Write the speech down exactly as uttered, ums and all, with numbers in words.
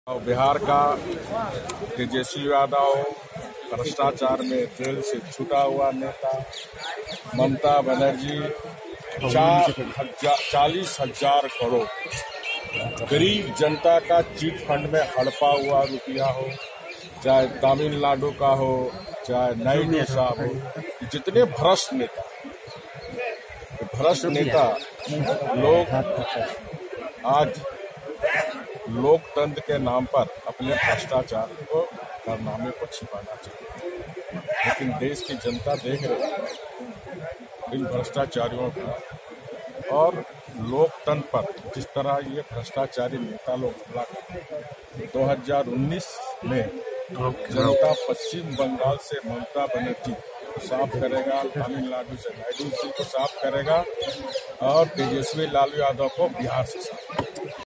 और बिहार का तेजस्वी यादव भ्रष्टाचार में जेल से छूटा हुआ नेता, ममता बनर्जी चार हजार चालीस हजार करोड़ गरीब जनता का चिट फंड में हड़पा हुआ रुपया हो, चाहे तमिलनाडु का हो, चाहे नायडू साहब हो, जितने भ्रष्ट नेता भ्रष्ट नेता लोग आज लोकतंत्र के नाम पर अपने भ्रष्टाचार को कारनामे को छिपाना चाहते हैं, लेकिन देश की जनता देख रही है इन भ्रष्टाचारियों का और लोकतंत्र पर जिस तरह ये भ्रष्टाचारी नेता लोग हमला करते। दो हज़ार उन्नीस में जनता पश्चिम बंगाल से ममता बनर्जी को साफ करेगा, तमिलनाडु से नायडू जी को साफ करेगा और तेजस्वी लालू यादव को बिहार से साफ